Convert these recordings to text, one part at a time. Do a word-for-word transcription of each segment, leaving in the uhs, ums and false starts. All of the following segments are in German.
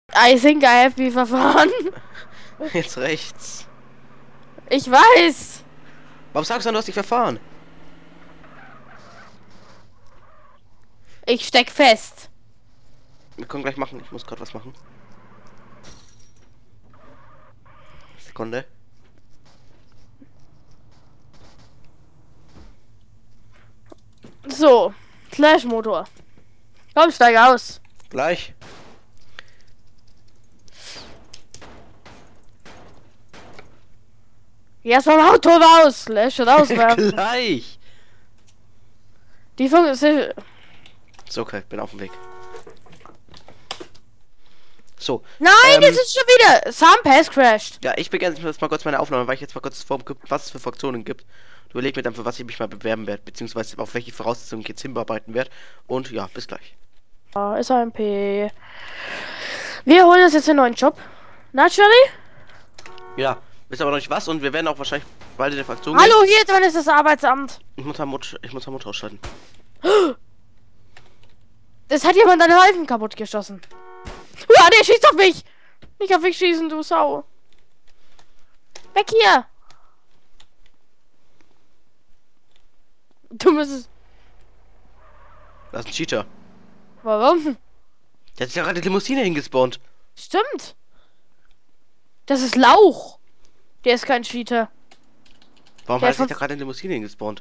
I think I have me verfahren. Jetzt rechts. Ich weiß. Warum sagst du denn, du hast dich verfahren? Ich steck fest. Wir können gleich machen. Ich muss gerade was machen. Sekunde. So. Slash-Motor. Komm, steig aus. Gleich. Erst vom Auto raus. Slash und auswerfen. Gleich. Die Funktion. So, okay, bin auf dem Weg. So. Nein, ähm, das ist schon wieder. Sam Pass crashed. Ja, ich beginne jetzt mal kurz meine Aufnahme, weil ich jetzt mal kurz vor, was es für Fraktionen gibt. Du überleg mir dann, für was ich mich mal bewerben werde, beziehungsweise auf welche Voraussetzungen ich jetzt hinarbeiten werde. Und ja, bis gleich. S A M P. Wir holen uns jetzt einen neuen Job. Naturally? Ja, wisst aber noch nicht was und wir werden auch wahrscheinlich bald in der Fraktion Hallo, hier drin ist das Arbeitsamt. gehen. Ich muss am Mut, ich muss am Motor ausschalten. Das hat jemand deine Reifen kaputt geschossen. Ja, der schießt auf mich. Nicht auf mich schießen, du Sau. Weg hier. Du müsstest... Das ist ein Cheater. Warum? Der hat sich ja gerade die Limousine hingespawnt. Stimmt. Das ist Lauch. Der ist kein Cheater. Warum Der hat er sich von- da gerade in die Limousine hingespawnt?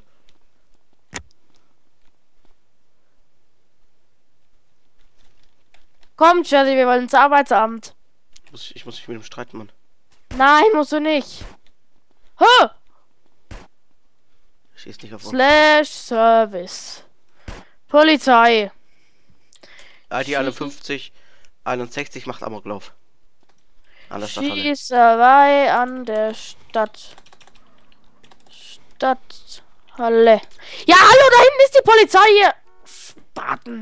Komm, Jelly, wir wollen ins Arbeitsamt. Ich muss, ich muss mich mit ihm streiten, Mann. Nein, musst du nicht. Huh! Schießt nicht auf uns. Slash Service. Polizei. I D einundfünfzig, einundsechzig macht Amoklauf. An der Stadthalle. Schießerei an der Stadt. Stadthalle. Ja, hallo, da hinten ist die Polizei hier. Spaten.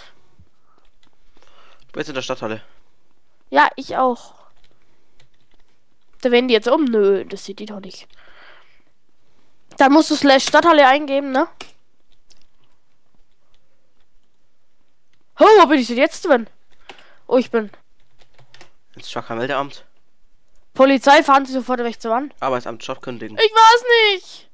Du bist in der Stadthalle. Ja, ich auch. Da werden die jetzt um. Nö, das sieht die doch nicht. Dann musst du Slash Stadthalle eingeben, ne? Oh, wo bin ich denn jetzt drin? Oh, ich bin. Ins Schwacher-Meldeamt. Polizei, fahren Sie sofort rechts ran. Arbeitsamt, Job kündigen. Ich weiß nicht.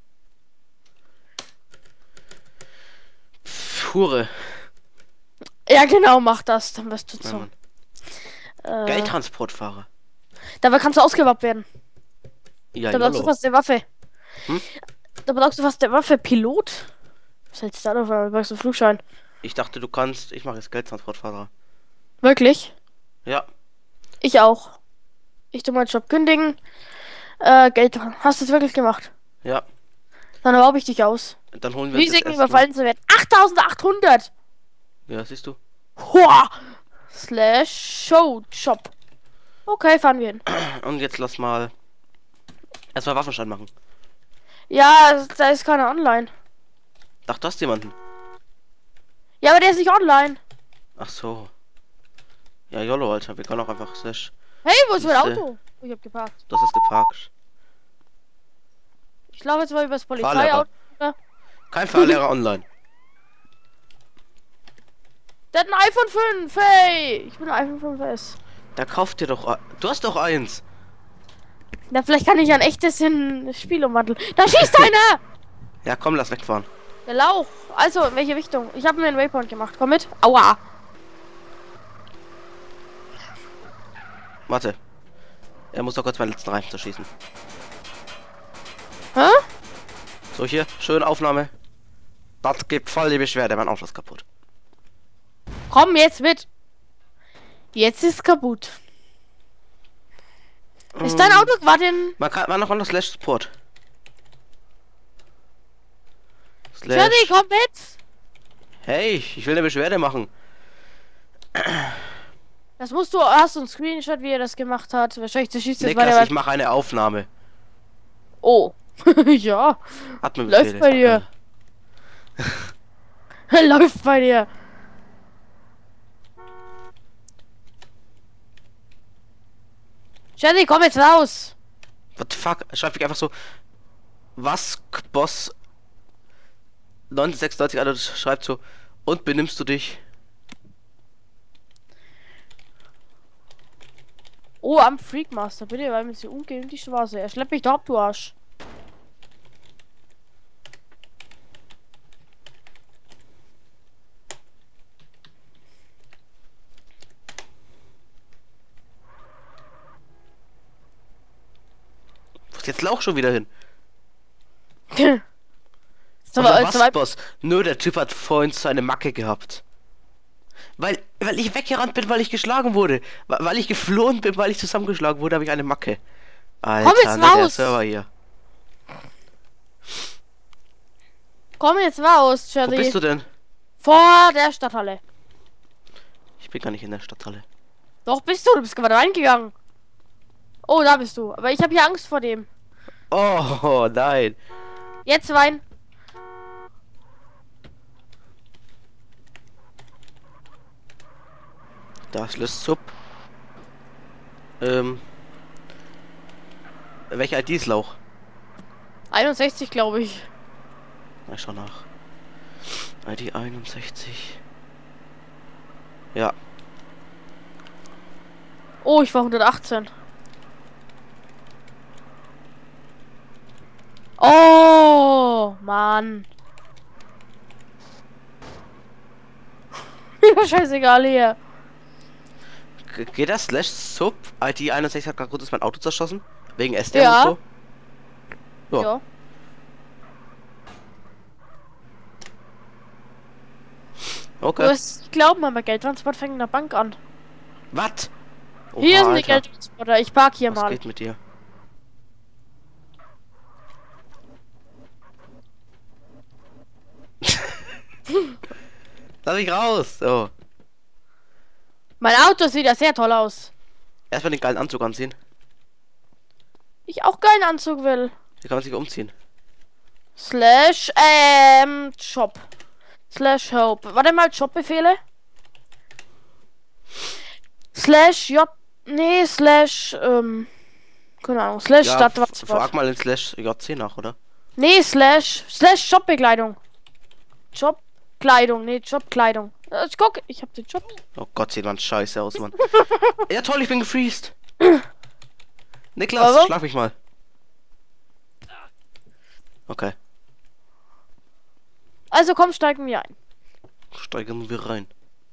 Pff, Hure. Ja, genau, mach das. Dann wirst du Ja, zum. Mann. Äh, Geldtransportfahrer. dabei kannst du ausgewappt werden. Ja, Da brauchst du Jolo. fast eine Waffe. Hm? Da brauchst du fast eine Waffe. Pilot? Was hältst du da noch? Da brauchst du einen Flugschein. Ich dachte, du kannst. Ich mache jetzt Geldtransportfahrer. Wirklich? Ja. Ich auch. Ich tu meinen Job kündigen. Äh, Geld. Hast du es wirklich gemacht? Ja. Dann raub ich dich aus. Dann holen wir uns jetzt Risiken erstmal- überfallen zu werden. achttausendachthundert! Ja, siehst du. Hoa! Slash Show Shop. Okay, fahren wir hin. Und jetzt lass mal erstmal Waffenschein machen. Ja, da ist keiner online. Dachte, du hast jemanden. Ja, aber der ist nicht online. Ach so. Ja, Jolo, Alter. Wir können auch einfach slash. Hey, wo ist mein Siehste. Auto? Oh, ich hab geparkt. Du hast es geparkt. Ich laufe jetzt mal übers Fahrlehrer. Polizeiauto. Kein Fahrlehrer online. Der hat ein iPhone fünf, hey! Ich bin ein iPhone fünf S. Da kauft dir doch. ein- Du hast doch eins. Na, vielleicht kann ich ein echtes in ein Spiel umwandeln. Da schießt einer! Ja, komm, lass wegfahren. Der Lauch. Also, in welche Richtung? Ich habe mir einen Waypoint gemacht. Komm mit. Aua. Warte. Er muss doch kurz meinen letzten Reifen zerschießen. Hä? So, hier. Schöne Aufnahme. Das gibt voll die Beschwerde. Mein Auto ist kaputt. Komm jetzt mit. Jetzt ist kaputt. Ist dein Ähm, Auto gerade in... Man kann man noch unter Slash Support. Johnny, Slash. komm mit. Hey, ich will eine Beschwerde machen. Das musst du... Hast du einen Screenshot, wie er das gemacht hat? Wahrscheinlich zerschießt jetzt Niklas, weiter. ich mache eine Aufnahme. Oh. Ja. Atmebefehle. Läuft bei dir. Läuft bei dir. Johnny, komm jetzt raus. What the fuck? Schreib ich einfach so. Was, Boss? neunzehnhundertsechsundneunzig, Alter, schreibt so. Und benimmst du dich? Oh, am Freakmaster, bitte, weil mir sie umgehen die Straße. Er schleppt mich da ab, du Arsch. Wo ist jetzt Lauch schon wieder hin? so, Oder was, was, Boss? Nö, der Typ hat vorhin seine Macke gehabt. Weil, weil ich weggerannt bin, weil ich geschlagen wurde. Weil, weil ich geflohen bin, weil ich zusammengeschlagen wurde, habe ich eine Macke. Alter, Komm jetzt ne, der raus! Server hier. Komm jetzt raus, Wo Cherry. bist du denn? Vor der Stadthalle. Ich bin gar nicht in der Stadthalle. Doch, bist du. Du bist gerade reingegangen. Oh, da bist du. Aber ich habe hier Angst vor dem. Oh, nein. Jetzt Wein. Das löst Sub. Ähm. Welche I D ist Lauch? einundsechzig, glaube ich. Na, ich schau nach. I D einundsechzig. Ja. Oh, ich war hundertachtzehn. Oh, Mann. Mir scheißegal hier. G geht das Slash Sub? I D einundsechzig hat gerade kurz mein Auto zerschossen. Wegen S D Ja. und so. Ja. Ja. Okay. Du hast, ich glaube mal, bei Geldtransport fängt in der Bank an. Was? Hier sind die Geldtransporter. Ich park hier Was mal. geht mit dir? Lass mich raus! So. Mein Auto sieht ja sehr toll aus. Erstmal den geilen Anzug anziehen. Ich auch keinen Anzug will. Wie kann man sich umziehen? Slash, ähm, Shop. Slash Hope. Warte mal, Jobbefehle. Slash J. Nee, Slash, ähm. Keine Ahnung. Slash Ja, Stadt. f- frag mal in Slash J C nach, oder? Nee, Slash. Slash Jobbekleidung. Jobkleidung. Nee, Jobkleidung. Äh, Ich guck, ich hab den Job. Oh Gott, sieht man scheiße aus, Mann. Ja toll, ich bin gefreezed. Niklas, Aber? schlag mich mal. Okay, Also komm, steigen wir ein. steigen wir rein.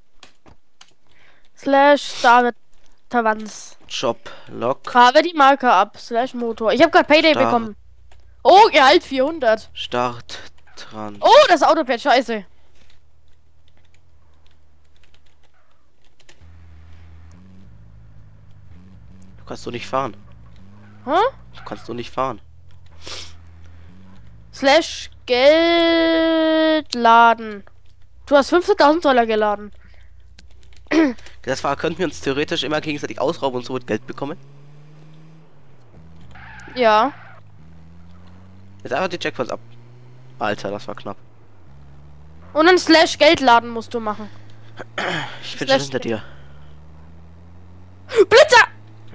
Slash David Tavanz. Job, Log, Habe die Marke ab. Slash Motor. Ich habe gerade Payday Start. bekommen. Oh, Gehalt vierhundert. Start, Trans. Oh, das Auto fährt scheiße. Du kannst du nicht fahren. Hä? Du kannst du nicht fahren. Slash Geld laden. Du hast fünfzehntausend Dollar geladen. Das war, könnten wir uns theoretisch immer gegenseitig ausrauben und so mit Geld bekommen. Ja. Jetzt einfach die Checkpoints ab. Alter, das war knapp. Und dann Slash Geld laden musst du machen. Ich bin Slash- schon hinter dir. Blitzer!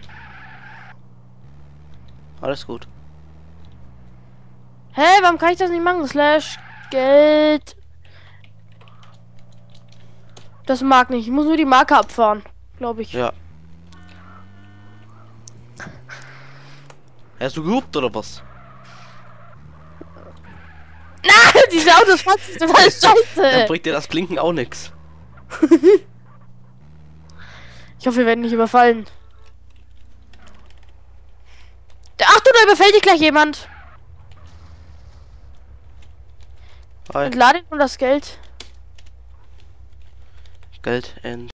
Alles gut. Hä, warum kann ich das nicht machen? Slash Geld. Das mag nicht. Ich muss nur die Marke abfahren. Glaube ich. Ja. Hast du gehupt oder was? Na, diese Autos fahren sich total Dann scheiße. bringt dir das Blinken auch nix. Ich hoffe, wir werden nicht überfallen. Achtung, da überfällt dich gleich jemand. Hi. Entlade nur das Geld. Geld in